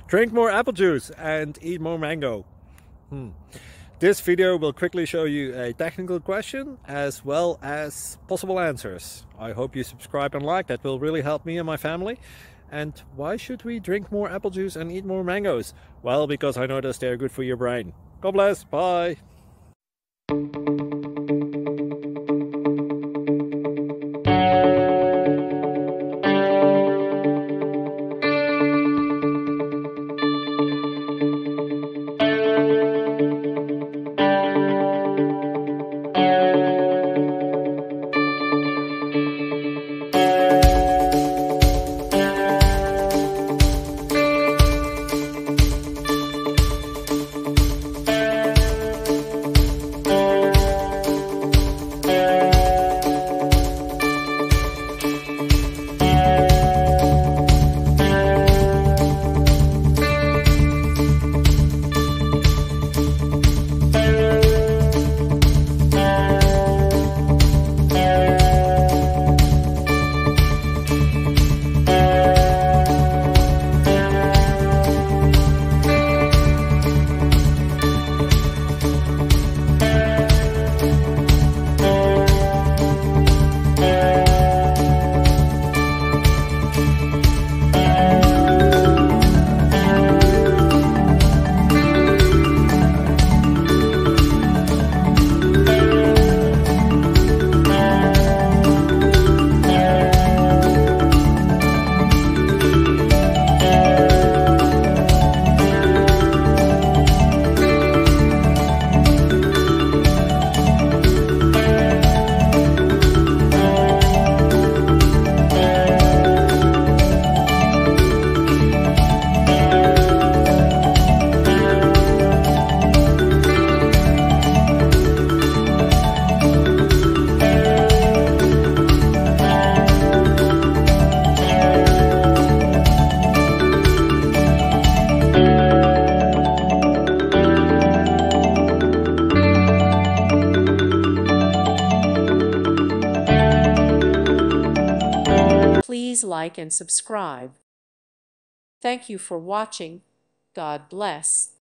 Drink more apple juice and eat more mango. This video will quickly show you a technical question as well as possible answers. I hope you subscribe and like, that will really help me and my family. And why should we drink more apple juice and eat more mangoes? Well, because I noticed they're good for your brain. God bless, bye! Please like and subscribe. Thank you for watching. God bless.